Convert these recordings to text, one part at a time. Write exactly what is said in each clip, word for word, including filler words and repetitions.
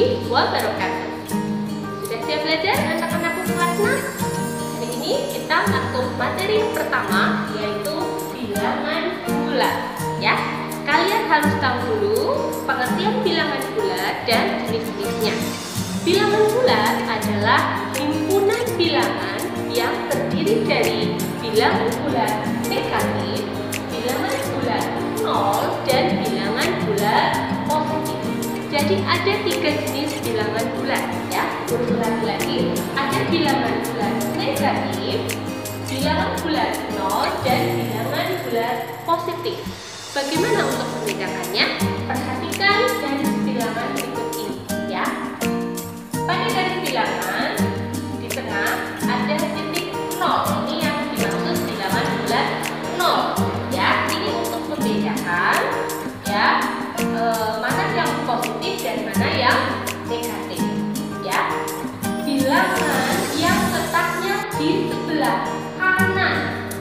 wabarakatuh. Sudah siap belajar anak-anakku kelas enam? Hari ini kita masuk materi yang pertama, yaitu bilangan bulat. Ya, kalian harus tahu dulu pengertian bilangan bulat dan jenis-jenisnya. Bilangan bulat adalah himpunan bilangan yang terdiri dari bilangan bulat negatif, bilangan bulat nol, dan bilangan bulat positif. Jadi ada tiga jenis bilangan bulat, ya. Ulang lagi, ada bilangan bulat negatif, bilangan bulat nol, dan bilangan bulat positif. Bagaimana untuk membedakannya? Perhatikan garis bilangan berikut ini, ya. Pada garis bilangan di tengah ada titik nol. Ini yang dimaksud bilangan bulat nol, ya. Ini untuk membedakan, ya, e, mana yang positif dan mana yang negatif, ya. Bilangan yang letaknya di sebelah kanan,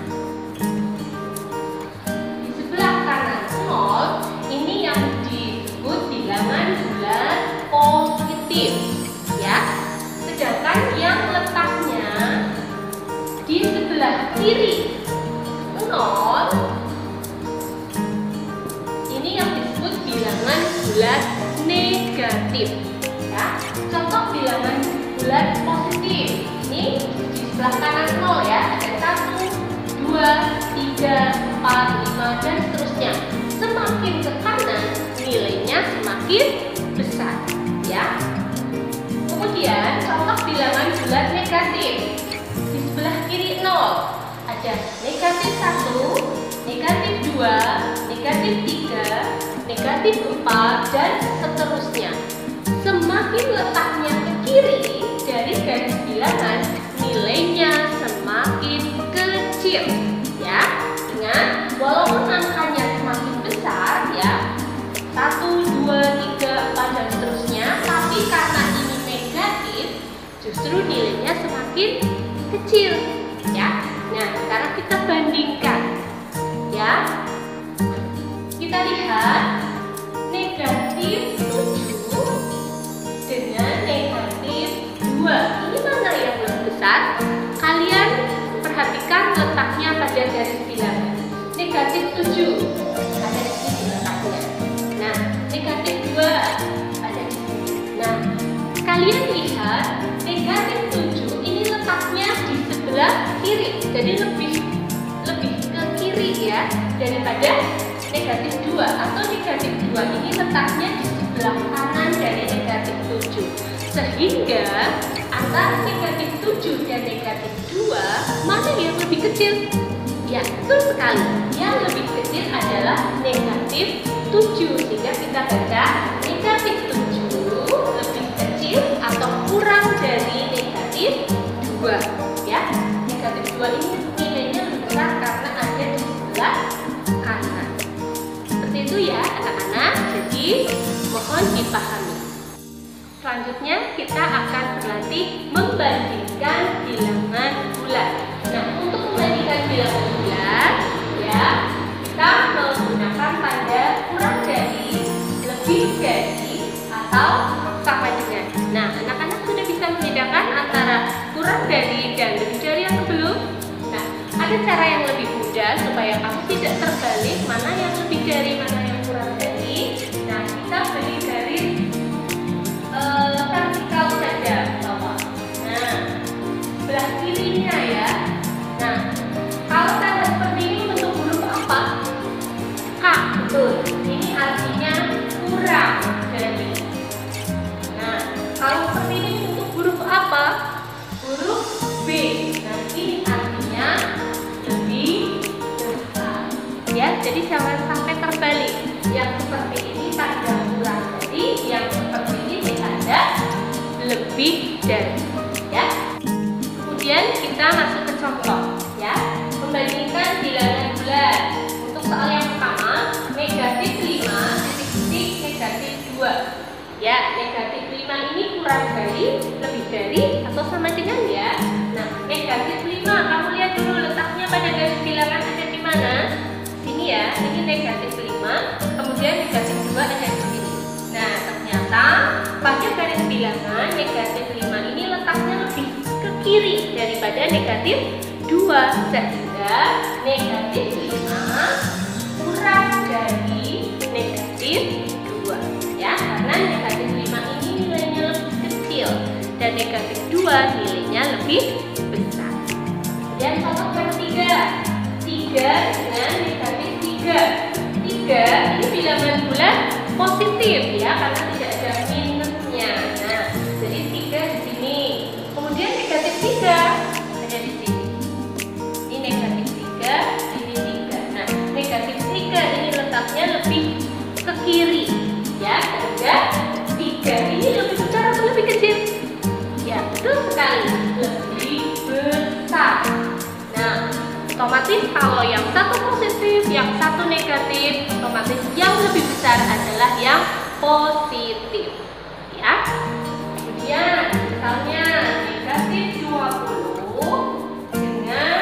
di sebelah kanan nol, ini yang disebut bilangan bulat positif, ya. Sedangkan yang letaknya di sebelah kiri nol, ini yang disebut bilangan bulat negatif, ya. Contoh bilangan bulat positif, ini di sebelah kanan nol, ya. Ada satu, dua, tiga, empat, lima, dan seterusnya. Semakin ke kanan nilainya semakin besar, ya. Kemudian contoh bilangan bulat negatif, di sebelah kiri nol ada negatif satu, negatif dua, negatif tiga, negatif empat, dan seterusnya. Semakin letaknya ke kiri dari garis bilangan, nilainya semakin kecil, ya. Ingat, walaupun angkanya semakin besar, ya, satu, dua, tiga, empat, dan seterusnya, tapi karena ini negatif, justru nilainya semakin kecil, ya. Nah, sekarang kita bandingkan, ya. Kita lihat negatif tujuh dengan negatif dua. Ini mana yang lebih besar? Kalian perhatikan letaknya pada garis bilangan. Negatif tujuh ada di sini letaknya. Nah, negatif dua ada di sini. Nah, kalian lihat negatif tujuh ini letaknya di sebelah kiri. Jadi lebih lebih ke kiri, ya, daripada negatif dua, atau negatif dua ini letaknya di sebelah kanan dari negatif tujuh. Sehingga antara negatif tujuh dan negatif dua, mana yang lebih kecil? Ya, betul sekali. Yang lebih kecil adalah negatif tujuh. Sehingga kita baca negatif tujuh lebih kecil atau kurang dari negatif dua, ya. Negatif dua ini nilainya lebih besar karena ada di sebelah kanan. Seperti itu, ya, anak-anak. Jadi mohon dipahami. Selanjutnya kita akan berlatih membandingkan bilangan bulat. Nah, untuk membandingkan bilangan bulat, ya, kita menggunakan tanda kurang dari, lebih dari, atau sama dengan. Nah, anak-anak sudah bisa membedakan antara kurang dari dan lebih dari yang belum? Nah, ada cara yang lebih mudah supaya kamu tidak terbalik mana yang lebih dari, mana yang kurang dari. Nah, kita beri garis uh, vertikal saja bawah. Nah, sebelah kirinya, ya. Nah, kalau tanda seperti ini bentuk huruf apa? K, betul. Ini artinya kurang dari. Nah, kalau seperti ini bentuk huruf apa? Huruf B. Nah, ini artinya lebih besar, ya. Jadi jangan sampai terbalik. Yang seperti ini tanda kurang dari, yang seperti ini tanda lebih dari, ya. Kemudian kita masuk ke contoh, ya. Membandingkan bilangan bulat. Untuk soal yang pertama, negatif lima, titik-titik, negatif dua. Ya, negatif lima ini kurang dari, lebih dari, atau sama dengan, ya. Nah, negatif lima, kamu lihat dulu letaknya pada garis bilangan ada di mana? Sini, ya. Ini negatif lima, kemudian negatif dua ada di sini. Nah, ternyata pada garis negatif lima ini letaknya lebih ke kiri daripada negatif dua, sehingga negatif lima kurang dari negatif dua, ya, karena negatif lima ini nilainya lebih kecil dan negatif dua nilainya lebih besar. Dan contoh yang ketiga, tiga dengan negatif tiga. tiga ini bilangan bulat positif, ya, karena tidak ada minusnya. Nah, jadi tiga di sini. Kemudian negatif tiga ada di sini. Ini negatif tiga, ini tiga. Nah, negatif tiga ini letaknya lebih ke kiri, ya, sehingga tiga ini lebih besar atau lebih kecil? Ya, betul sekali, lebih besar. Nah, otomatis kalau yang satu positif, yang satu negatif, otomatis yang lebih besar adalah yang positif, ya. Kemudian misalnya negatif dua puluh dengan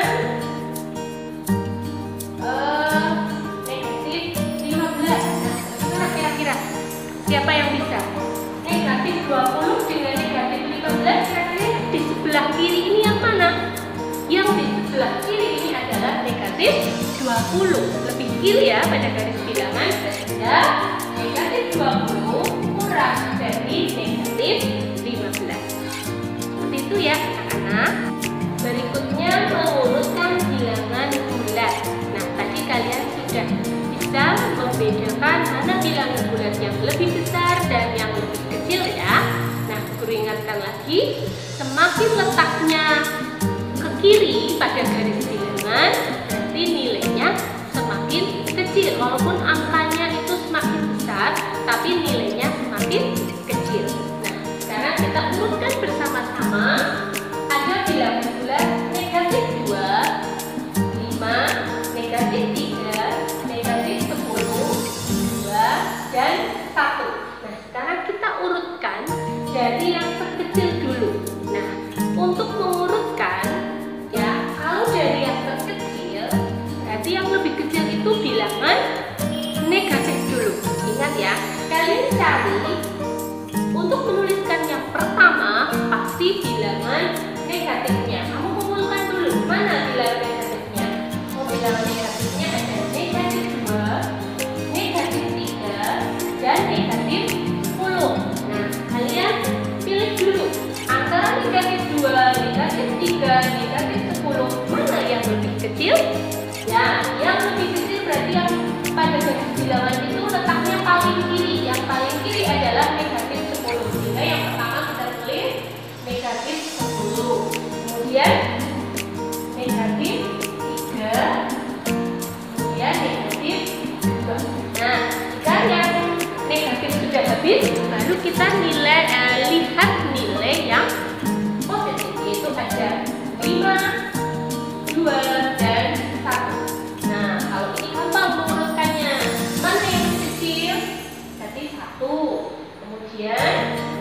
uh, negatif lima belas. Nah, bagaimana kira-kira? Siapa yang bisa? Negatif dua puluh dengan negatif lima belas, kira-kira di sebelah kiri ini yang mana? Yang di sebelah kiri ini adalah negatif dua puluh, lebih kiri, ya, pada garis bilangan, sehingga negatif dua puluh kurang dari negatif lima belas. Seperti itu, ya, anak-anak. Berikutnya mengurutkan bilangan bulat. Nah, tadi kalian sudah bisa membedakan mana bilangan bulat yang lebih besar dan yang lebih kecil, ya. Nah, guru ingatkan lagi, semakin letaknya ke kiri pada garis bilangan, berarti nilainya semakin kecil. Walaupun angkanya itu semakin besar, tapi nilainya semakin kecil. Nah, sekarang kita urutkan bersama-sama. Ada bilangan bulat negatif dua, lima, negatif tiga, negatif sepuluh, dua, dan satu. Nah, sekarang kita urutkan dari yang terkecil dulu. Nah, untuk mengurutkan, ya, kalau dari yang terkecil, berarti yang lebih kecil itu bilangan negatif dulu. Ingat, ya, kalian cari untuk menuliskan yang pertama pasti bilangan negatifnya. Kamu kumpulkan dulu mana bilangan negatifnya. Oh, bilangan negatifnya ada negatif dua, negatif tiga, dan negatif sepuluh. Nah, kalian pilih dulu antara negatif dua, negatif tiga, negatif sepuluh, mana yang lebih kecil? Ya, yang lebih kecil berarti yang pada garis bilangan itu letaknya paling kiri. Yang paling kiri adalah negatif sepuluh. Sehingga yang pertama kita tulis negatif sepuluh. Kemudian negatif tiga. Kemudian negatif dua. Nah, jika yang negatif sudah habis, baru kita nilai eh, lihat nilai yang positif, yaitu ada lima, dua, dan satu. Nah, kalau ini gampang mengurutkannya. Mana yang kecil? Berarti satu. Kemudian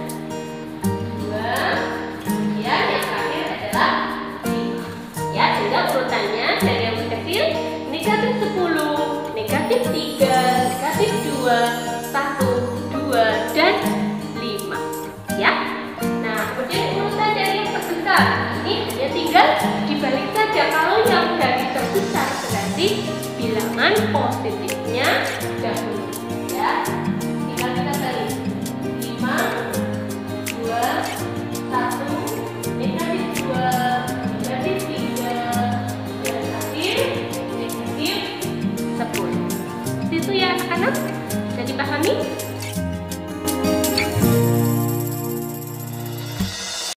dua. Kemudian yang terakhir adalah lima. Ya, sehingga urutannya dari yang kecil negatif sepuluh, negatif tiga, negatif dua, satu, dua, dan lima. Ya. Nah, kemudian urutan dari yang terbesar. Ini hanya tinggal dibalik saja. Kalau yang dari terbesar berarti bilangan positifnya dahulu, ya. Tinggal kita balik. lima, dua, satu, negatif dua, negatif tiga, negatif, negatif sepuluh. Itu, ya, anak-anak. Bisa dipahami?